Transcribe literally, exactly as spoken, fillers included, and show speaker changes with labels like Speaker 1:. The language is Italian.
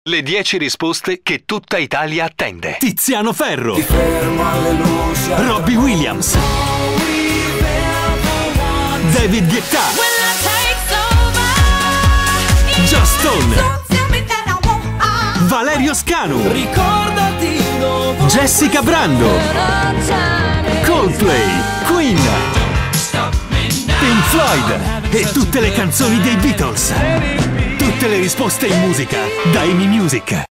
Speaker 1: Le dieci risposte che tutta Italia attende.
Speaker 2: Tiziano Ferro,
Speaker 3: Ti fermo alle luci,
Speaker 2: Robbie Williams, David Guetta, Joss Stone, Valerio Scanu,
Speaker 3: ricordati dopo
Speaker 2: Jessica Brando, Coldplay, Queen, Pink Floyd e tutte le canzoni dei Beatles. Tutte le risposte in musica da Amy Music.